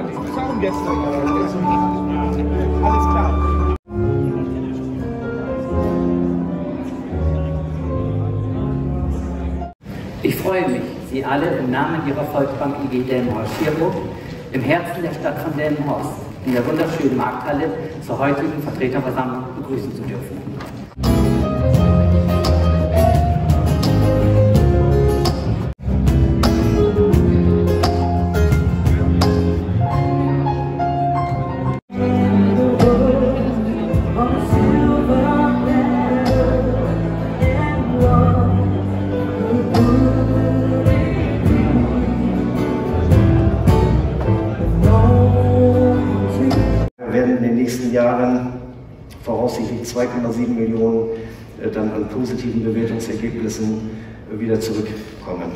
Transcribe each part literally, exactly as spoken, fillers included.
die Zaun gestern. Alles klar. Ich freue mich, Sie alle im Namen Ihrer Volksbank I G Delmenhorst-Dieburg im Herzen der Stadt von Delmenhorst in der wunderschönen Markthalle zur heutigen Vertreterversammlung begrüßen zu dürfen. In den nächsten Jahren voraussichtlich zwei Komma sieben Millionen äh, dann an positiven Bewertungsergebnissen äh, wieder zurückkommen.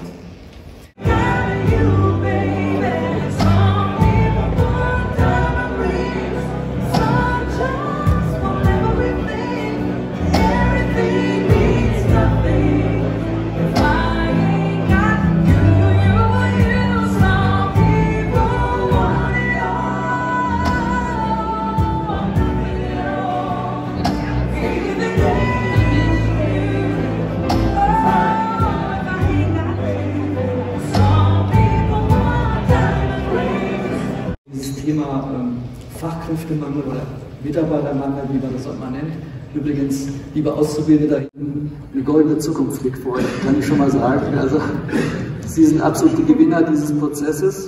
Thema ähm, Fachkräftemangel oder Mitarbeitermangel, wie man das auch mal nennt. Übrigens, liebe Auszubildende, eine goldene Zukunft liegt vor euch, kann ich schon mal sagen. Also, Sie sind absolute Gewinner dieses Prozesses.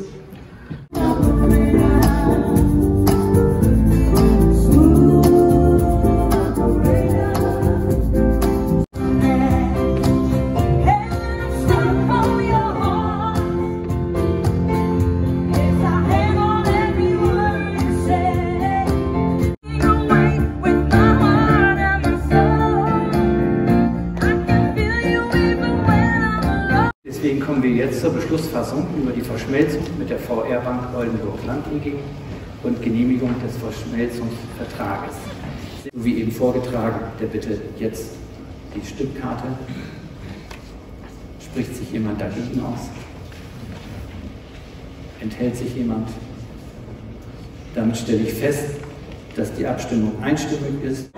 Deswegen kommen wir jetzt zur Beschlussfassung über die Verschmelzung mit der V R-Bank Oldenburg-Land E G und Genehmigung des Verschmelzungsvertrages. Wie eben vorgetragen, der bitte jetzt die Stimmkarte. Spricht sich jemand dagegen aus? Enthält sich jemand? Damit stelle ich fest, dass die Abstimmung einstimmig ist.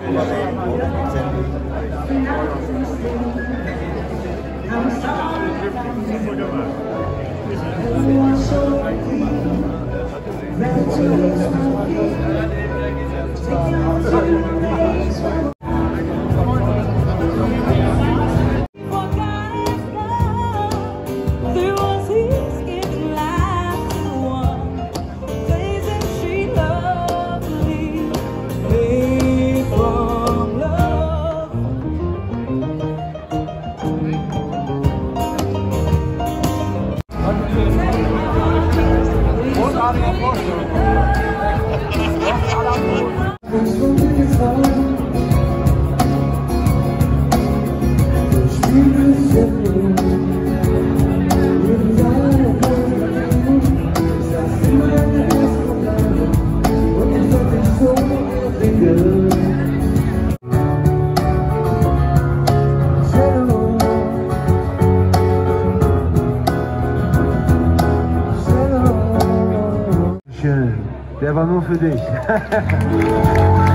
Schön, der war nur für dich.